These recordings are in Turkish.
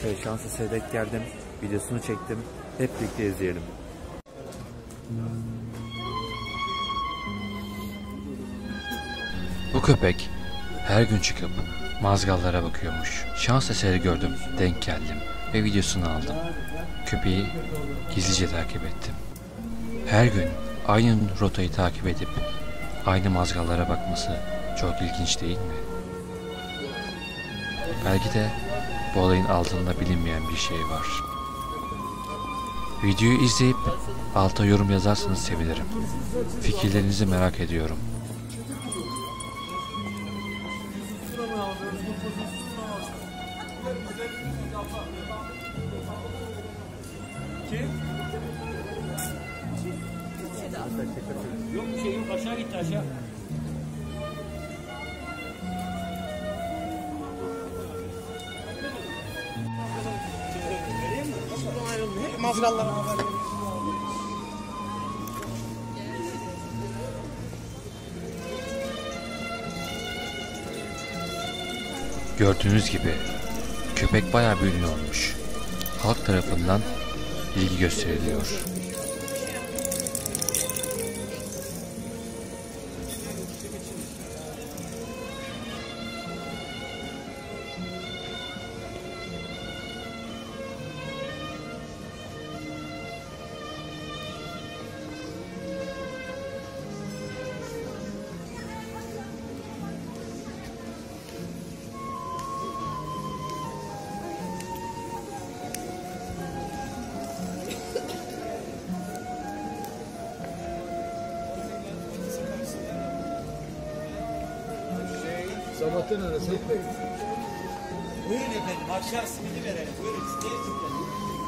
Arkadaşlar şans eseri denk geldim. Videosunu çektim. Hep birlikte izleyelim. Bu köpek her gün çıkıp mazgallara bakıyormuş. Şans eseri gördüm, denk geldim ve videosunu aldım. Köpeği gizlice takip ettim. Her gün aynı rotayı takip edip aynı mazgallara bakması çok ilginç değil mi? Belki de bu olayın altında bilinmeyen bir şey var. Videoyu izleyip alta yorum yazarsanız sevinirim. Fikirlerinizi merak ediyorum. Yok bir şey yok, aşağı gitti aşağı. Mazgallara haber. Gördüğünüz gibi köpek bayağı bir ünlü olmuş. Halk tarafından ilgi gösteriliyor. Sabahtan arası. Buyurun efendim, akşam simidi verelim. Buyurun, isteyin simidi.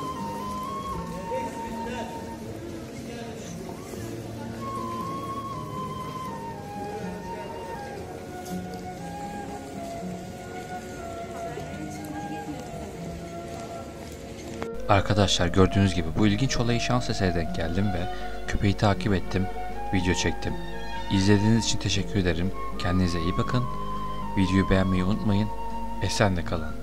Arkadaşlar gördüğünüz gibi bu ilginç olayı şans eseri denk geldim ve köpeği takip ettim, video çektim. İzlediğiniz için teşekkür ederim. Kendinize iyi bakın. Videoyu beğenmeyi unutmayın. Esenle kalın.